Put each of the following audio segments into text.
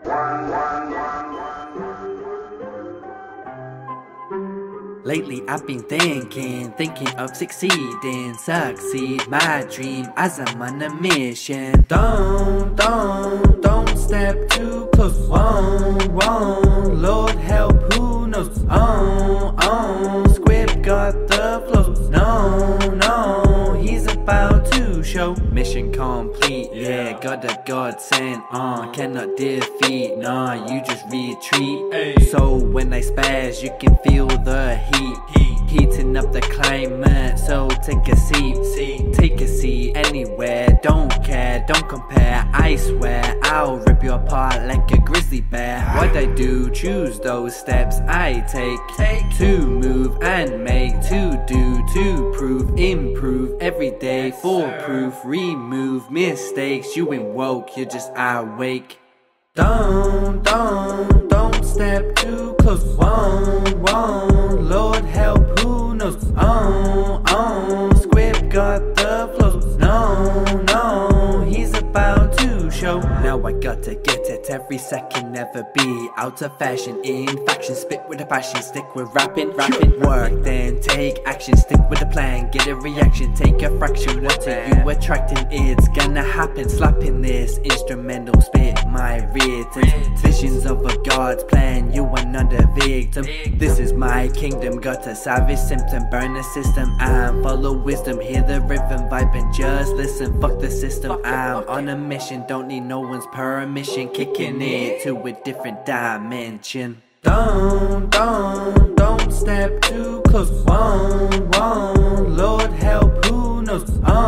Lately I've been thinking of succeeding, succeed my dream as I'm on a mission. Don't step too close, won't, Lord help, who knows, Squibb got the flows, no, he's about to show. Mission complete, yeah, got a God sent, cannot defeat, nah, you just retreat. So when I spaz, you can feel the heating up the climate, so take a seat anywhere, don't care, don't compare, I swear I'll rip you apart like a grizzly bear. What I do, choose those steps I take to move and make, to do, to prove, improve every day, foolproof, remove mistakes. You ain't woke, you're just awake. Don't step too close, won't, Lord help, who knows, Squibb got the flows, no, he's about to show. Now I gotta get it every second, never be out of fashion, in faction, spit with a passion, stick with rapping, work then take action, stick with the plan, get a reaction, take a fraction, what are you attracting, it's gonna happen, slapping this instrumental, spit my written visions of a God's plan, you are not a victim, this is my kingdom, got a savage symptom, burn the system and follow wisdom, hear the rhythm, vibe and just listen, fuck the system, I'm on a mission, don't need no one's permission, kicking it to a different dimension. Don't step too close, won't, Lord help, who knows,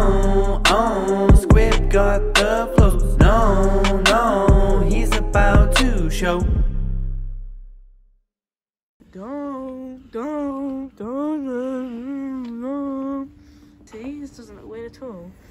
Squibb got the flows, no, he's about to show. Don't. See, this doesn't look weird at all.